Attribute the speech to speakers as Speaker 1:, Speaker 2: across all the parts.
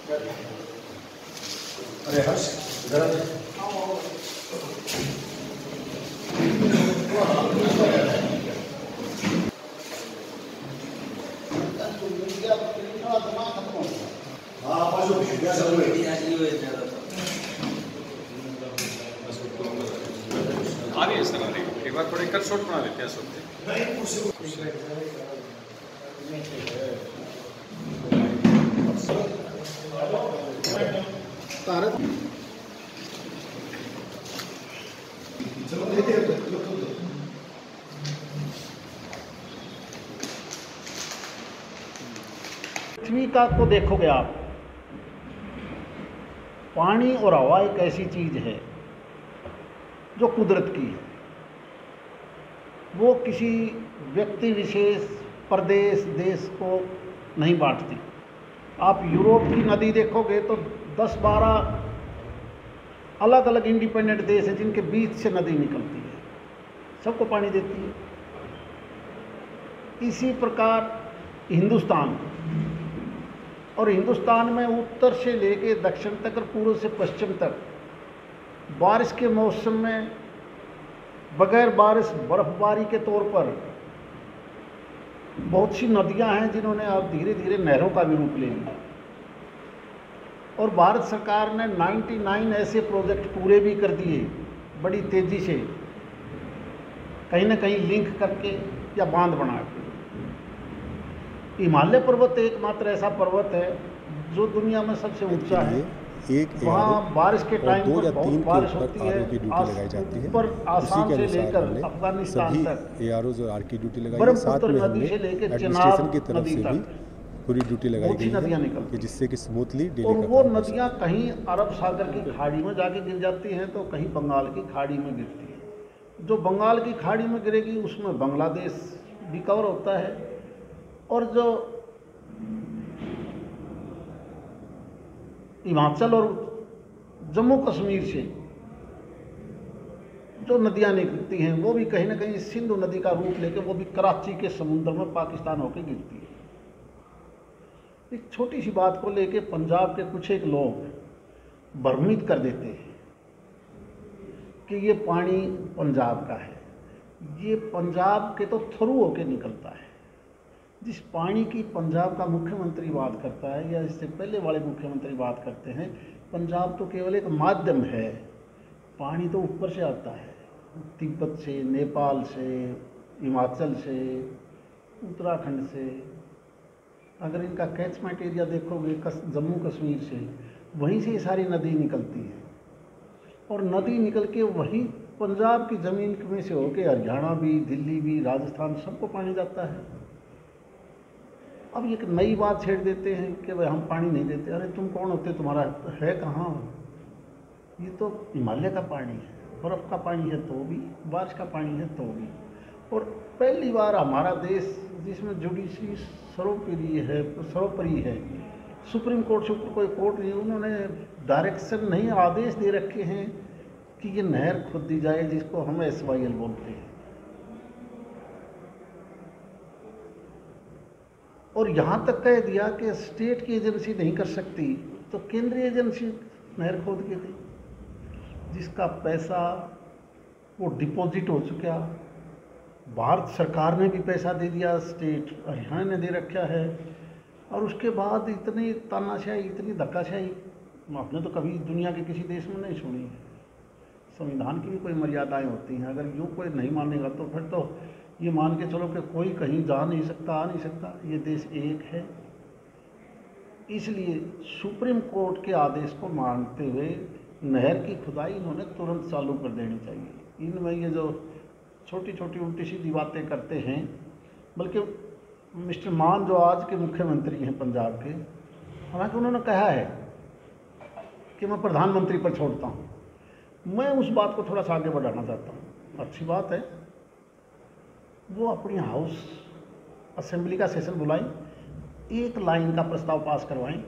Speaker 1: अरे हर्ष इधर आ। हाँ पाँच
Speaker 2: आ रही है सर, आ रही है। एक बार थोड़े कट शॉट बना लेते हैं सोचते
Speaker 1: चलो देते हैं।
Speaker 3: पृथ्वी का को देखोगे आप, पानी और हवा एक ऐसी चीज है जो कुदरत की है। वो किसी व्यक्ति विशेष, प्रदेश, देश को नहीं बांटती। आप यूरोप की नदी देखोगे तो 10-12 अलग अलग इंडिपेंडेंट देश है जिनके बीच से नदी निकलती है, सबको पानी देती है। इसी प्रकार हिंदुस्तान, और हिंदुस्तान में उत्तर से लेके दक्षिण तक और पूर्व से पश्चिम तक बारिश के मौसम में बगैर बारिश बर्फबारी के तौर पर बहुत सी नदियां हैं जिन्होंने अब धीरे धीरे नहरों का भी रूप ले लिया। और भारत सरकार ने 99 ऐसे प्रोजेक्ट पूरे भी कर दिए बड़ी तेज़ी से, कहीं ना कहीं लिंक करके या बांध बना के। हिमालय पर्वत एकमात्र ऐसा पर्वत है जो दुनिया में सबसे ऊंचा है। वहाँ बारिश के टाइम पर बहुत बारिश होती है। ऊपर आसाम से लेकर अफगानिस्तान तक
Speaker 4: एआरओज और आरकी ड्यूटी लगाई है। साथ
Speaker 3: ब्रह्मपुत्र
Speaker 4: में
Speaker 3: नदी
Speaker 4: हमने
Speaker 3: से लेकर
Speaker 4: एडमिनिस्ट्रेशन
Speaker 3: चिनाब
Speaker 4: की तरफ
Speaker 3: नदी
Speaker 4: से भी
Speaker 3: तक
Speaker 4: पूरी ड्यूटी लगाई
Speaker 3: बहुत सी
Speaker 4: गई
Speaker 3: नदियाँ
Speaker 4: है
Speaker 3: निकलती
Speaker 4: कि
Speaker 3: हैं।
Speaker 4: जिससे कि स्मूथली डेली
Speaker 3: और
Speaker 4: का
Speaker 3: वो
Speaker 4: काम हो
Speaker 3: नदियाँ कहीं अरब सागर की खाड़ी में जाके गिर जाती हैं तो कहीं बंगाल की खाड़ी में गिरती है। जो बंगाल की खाड़ी में गिरेगी उसमें बांग्लादेश भी कवर होता है, और जो हिमाचल और जम्मू कश्मीर से जो नदियाँ निकलती हैं वो भी कहीं ना कहीं सिंधु नदी का रूप लेकर वो भी कराची के समुद्र में पाकिस्तान होकर गिरती है। एक छोटी सी बात को लेके पंजाब के कुछ एक लोग भ्रमित कर देते हैं कि ये पानी पंजाब का है। ये पंजाब के तो थ्रू होके निकलता है। जिस पानी की पंजाब का मुख्यमंत्री बात करता है या इससे पहले वाले मुख्यमंत्री बात करते हैं, पंजाब तो केवल एक माध्यम है। पानी तो ऊपर से आता है, तिब्बत से, नेपाल से, हिमाचल से, उत्तराखंड से। अगर इनका कैचमेंट एरिया देखोगे जम्मू कश्मीर से, वहीं से ये सारी नदी निकलती है। और नदी निकल के वहीं पंजाब की ज़मीन में से होके हरियाणा भी, दिल्ली भी, राजस्थान सबको पानी जाता है। अब एक नई बात छेड़ देते हैं कि भाई हम पानी नहीं देते। अरे तुम कौन होते, तुम्हारा है कहाँ? ये तो हिमालय का पानी है, बर्फ़ का पानी है तो भी, बारिश का पानी है तो भी। और पहली बार हमारा देश जिसमें जुडिशरी सर्वोपरि है, सुप्रीम कोर्ट से ऊपर कोई कोर्ट नहीं, उन्होंने डायरेक्शन नहीं, आदेश दे रखे हैं कि ये नहर खुद दी जाए जिसको हम SYL बोलते हैं। और यहाँ तक कह दिया कि स्टेट की एजेंसी नहीं कर सकती तो केंद्रीय एजेंसी नहर खोद के दी, जिसका पैसा वो डिपॉजिट हो चुका। भारत सरकार ने भी पैसा दे दिया, स्टेट हरियाणा ने दे रखा है। और उसके बाद इतनी तानाशाही, इतनी धक्काशाही आपने तो कभी दुनिया के किसी देश में नहीं सुनी है। संविधान की भी कोई मर्यादाएं होती हैं। अगर यूँ कोई नहीं मानेगा तो फिर तो ये मान के चलो कि कोई कहीं जा नहीं सकता, आ नहीं सकता। ये देश एक है। इसलिए सुप्रीम कोर्ट के आदेश को मानते हुए नहर की खुदाई इन्होंने तुरंत चालू कर देनी चाहिए। इनमें ये जो छोटी छोटी उल्टी सीधी बातें करते हैं, बल्कि मिस्टर मान जो आज के मुख्यमंत्री हैं पंजाब के, हालांकि उन्होंने कहा है कि मैं प्रधानमंत्री पर छोड़ता हूँ। मैं उस बात को थोड़ा सा आगे बढ़ाना चाहता हूँ। अच्छी बात है, वो अपनी हाउस असेंबली का सेशन बुलाएं, एक लाइन का प्रस्ताव पास करवाएं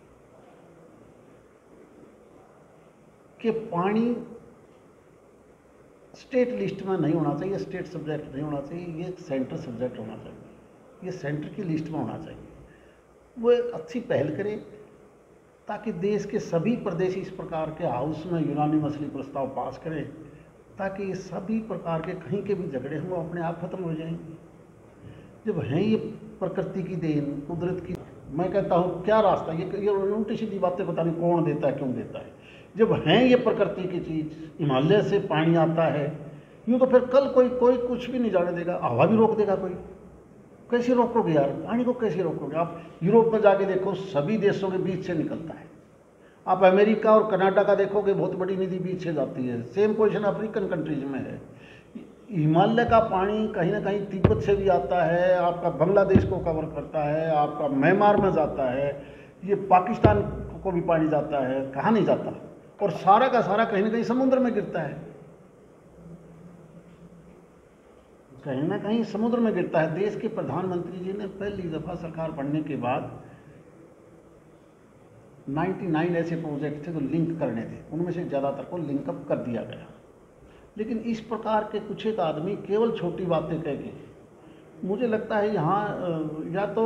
Speaker 3: कि पानी स्टेट लिस्ट में नहीं होना चाहिए, स्टेट सब्जेक्ट नहीं होना चाहिए, ये सेंटर सब्जेक्ट होना चाहिए, ये सेंटर की लिस्ट में होना चाहिए। वो एक अच्छी पहल करे ताकि देश के सभी प्रदेश इस प्रकार के हाउस में यूनानी मछली प्रस्ताव पास करें, ताकि सभी प्रकार के कहीं के भी झगड़े हों अपने आप खत्म हो जाएंगे। जब हैं ये प्रकृति की देन, कुदरत की, मैं कहता हूँ क्या रास्ता, ये उल्टी सीधी बातें पता नहीं कौन देता है, क्यों देता है। जब हैं ये प्रकृति की चीज़, हिमालय से पानी आता है, यूँ तो फिर कल कोई कुछ भी नहीं जाने देगा, हवा भी रोक देगा कोई। कैसे रोकोगे यार, पानी को कैसे रोकोगे? आप यूरोप में जाके देखो, सभी देशों के बीच से निकलता है। आप अमेरिका और कनाडा का देखोगे, बहुत बड़ी नदी बीच से जाती है। सेम पोजीशन अफ्रीकन कंट्रीज में है। हिमालय का पानी कहीं ना कहीं तिब्बत से भी आता है, आपका बांग्लादेश को कवर करता है, आपका म्यांमार में जाता है, ये पाकिस्तान को भी पानी जाता है, कहाँ नहीं जाता। और सारा का सारा कहीं ना कहीं समुद्र में गिरता है, कहीं ना कहीं समुद्र में गिरता है। देश के प्रधानमंत्री जी ने पहली दफ़ा सरकार बनने के बाद 99 ऐसे प्रोजेक्ट थे जो लिंक करने थे, उनमें से ज़्यादातर को लिंकअप कर दिया गया। लेकिन इस प्रकार के कुछ एक आदमी केवल छोटी बातें कह के, मुझे लगता है यहाँ या तो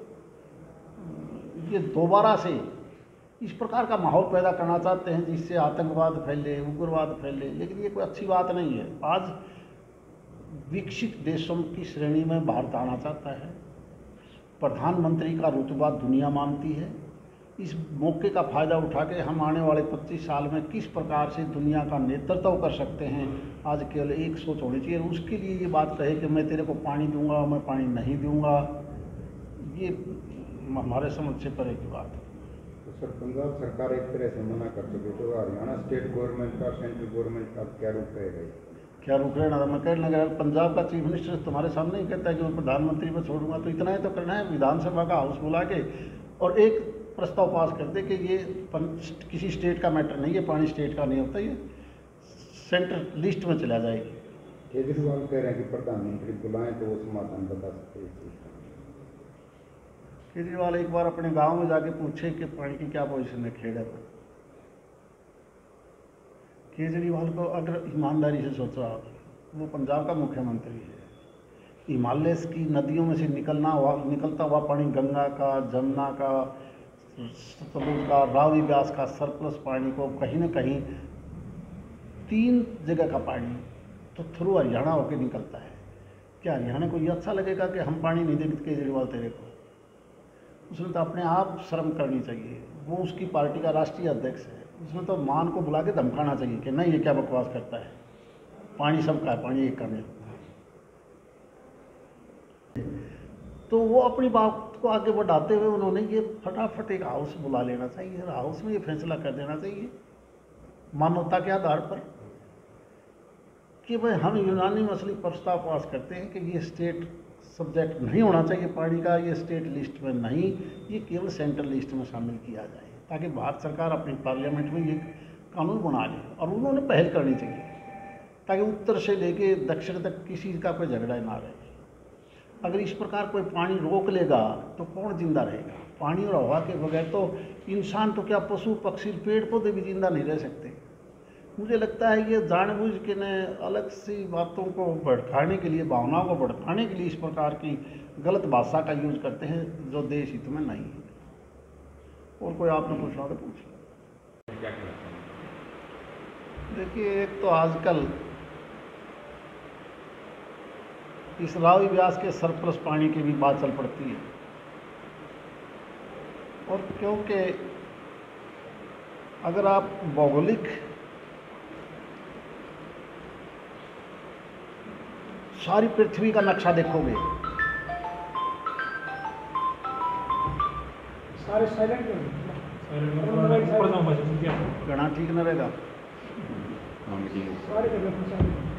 Speaker 3: ये दोबारा से इस प्रकार का माहौल पैदा करना चाहते हैं जिससे आतंकवाद फैले, उग्रवाद फैले, लेकिन ये कोई अच्छी बात नहीं है। आज विकसित देशों की श्रेणी में भारत आना चाहता है, प्रधानमंत्री का रुतबा दुनिया मानती है। इस मौके का फ़ायदा उठा के हम आने वाले 25 साल में किस प्रकार से दुनिया का नेतृत्व कर सकते हैं, आज केवल एक सोच होनी चाहिए। उसके लिए ये बात कहे कि मैं तेरे को पानी दूंगा, मैं पानी नहीं दूंगा, ये हमारे समझ से परे की बात है।
Speaker 5: तो सर, पंजाब सरकार एक तरह से मना कर चुकी, तो हरियाणा स्टेट गवर्नमेंट का, सेंट्रल गवर्नमेंट का क्या रुख रहेगा?
Speaker 3: क्या रुक रहना था? मैं कहने लगा, पंजाब का चीफ मिनिस्टर तुम्हारे सामने ही कहता है कि मैं प्रधानमंत्री पर छोड़ूंगा, तो इतना ही तो करना है, विधानसभा का हाउस बुला के और एक प्रस्ताव पास कर दे कि ये किसी स्टेट का मैटर नहीं है, पानी स्टेट का नहीं होता, ये सेंट्रल लिस्ट में चला जाएगी।
Speaker 5: केजरीवाल कह रहे हैं कि प्रधानमंत्री बुलाएं तो वो समाधान बता सकते हैं।
Speaker 3: केजरीवाल एक बार अपने गांव में जाके पूछे कि पानी की क्या पोजीशन है खेड़े पर। केजरीवाल को अगर ईमानदारी से सोचा, वो पंजाब का मुख्यमंत्री है, हिमालय की नदियों में से निकलता हुआ पानी, गंगा का, जमुना का, सतलुज का, रावी व्यास का सरप्लस पानी को कहीं ना कहीं 3 जगह का पानी तो थ्रू हरियाणा होकर निकलता है। क्या हरियाणा को ये अच्छा लगेगा कि हम पानी नहीं देंगे केजरीवाल तेरे को? उसने तो अपने आप शर्म करनी चाहिए। वो उसकी पार्टी का राष्ट्रीय अध्यक्ष है, उसने तो मान को बुला के धमकाना चाहिए कि नहीं, ये क्या बकवास करता है, पानी सबका है, पानी एक का नहीं होता। तो वो अपनी बात को आगे बढ़ाते हुए उन्होंने ये फटाफट एक हाउस बुला लेना चाहिए, हाउस में ये फैसला कर देना चाहिए मानवता के आधार पर कि भाई हम यूनानी मछली प्रस्ताव पास करते हैं कि ये स्टेट सब्जेक्ट नहीं होना चाहिए पानी का, ये स्टेट लिस्ट में नहीं, ये केवल सेंट्रल लिस्ट में शामिल किया जाए, ताकि भारत सरकार अपनी पार्लियामेंट में ये कानून बना ले। और उन्होंने पहल करनी चाहिए ताकि उत्तर से लेके दक्षिण तक किसी का कोई झगड़ा ना रहे। अगर इस प्रकार कोई पानी रोक लेगा तो कौन जिंदा रहेगा? पानी और हवा के बगैर तो इंसान तो क्या, पशु पक्षी पेड़ पौधे भी जिंदा नहीं रह सकते। मुझे लगता है ये जानबूझ के न अलग सी बातों को भड़काने के लिए, भावनाओं को भड़काने के लिए इस प्रकार की गलत भाषा का यूज करते हैं जो देश हित में नहीं है। और कोई आपने पूछना तो पूछ लो।
Speaker 2: क्या कहते हैं?
Speaker 3: देखिए, एक तो आजकल इस रावी व्यास के सरप्लस पानी की भी बात चल पड़ती है, और क्योंकि अगर आप भौगोलिक सारी पृथ्वी का नक्शा देखोगे,
Speaker 6: सारे साइलेंट
Speaker 3: गणा ठीक न रहेगा।
Speaker 6: सारे जगह